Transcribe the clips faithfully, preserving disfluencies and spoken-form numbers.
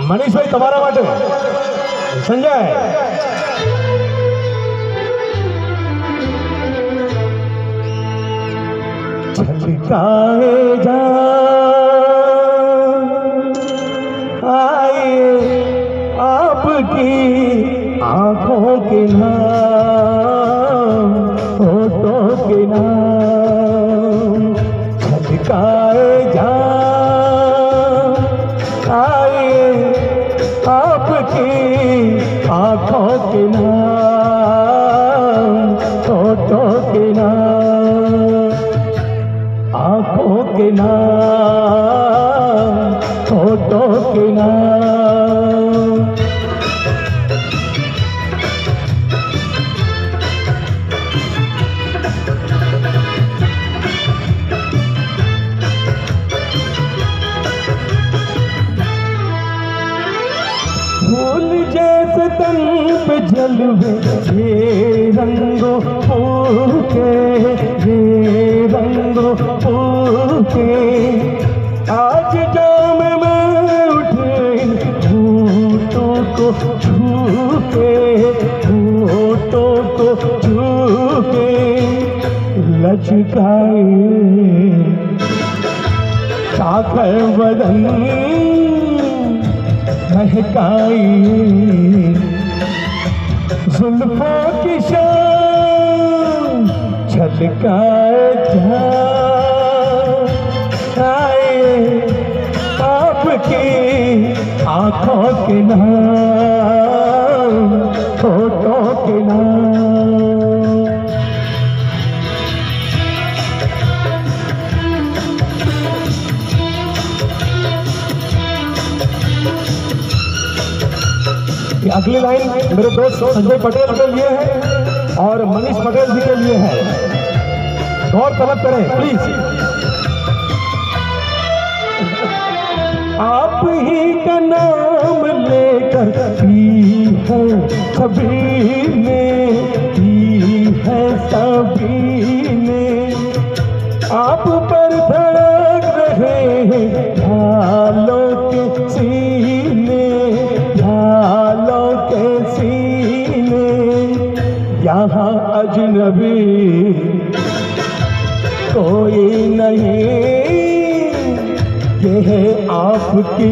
मनीष भाई तुम्हारा बाटे संजय छलकाए जा आए आपकी आंखों के नाम होठों के नाम छलकाए जा आए आपकी आंखों के नाम होठों के नाम आंखों के नाम होठों के नाम फूल जैसे तन पे जलवे ये रंगों फूके ये रंगों फूके आज जाम में उठे होठों को छूके होठों को छूके लचकाए साखर बदन महकाई जुल्फों की शान छलकाए जा आए आपकी आंखों के नाम होठों के नाम अगली लाइन मेरे दोस्त संजय पटेल के लिए है और मनीष पटेल जी के लिए है। गौर तलब करें प्लीज। आप ही का नाम लेकर पी है सभी ने पी है सभी ने आप पर धड़क रहे हैं ढालों के सीने ढालों के सीने यहाँ अजनबी कोई नहीं ये है आपकी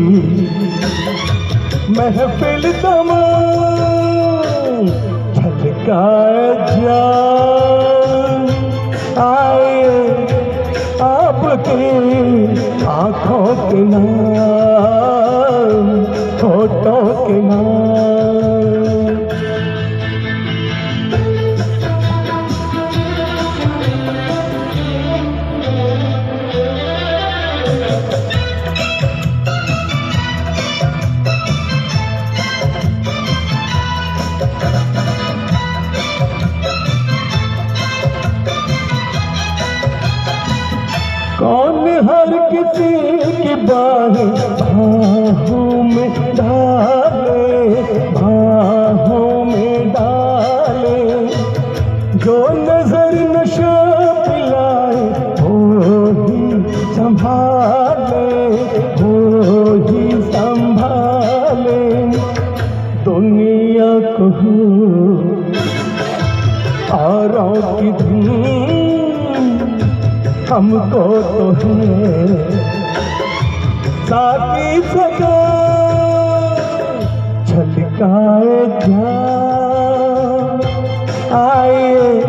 महफिल तमाम छलकाए जा आए आपकी आंखों के नाम होठों के नाम कौन हर किसी की बाहें बाहों में डाले बाहों में डाले जो नजर नशा पिलाए वो ही संभाले वो ही संभाले दुनिया को औरों की धुन हमको तो है साकी सका छलकाए जा आए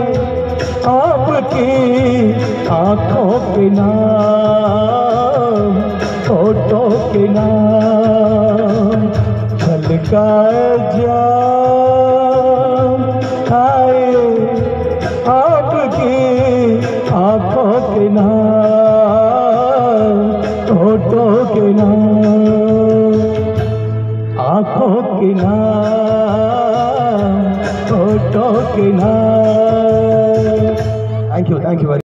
आपकी आंखों के नाम होठों के नाम छलकाए जा आए आपकी आंखों के नाम होठों के नाम आंखों के नाम होठों के नाम। Thank you thank you.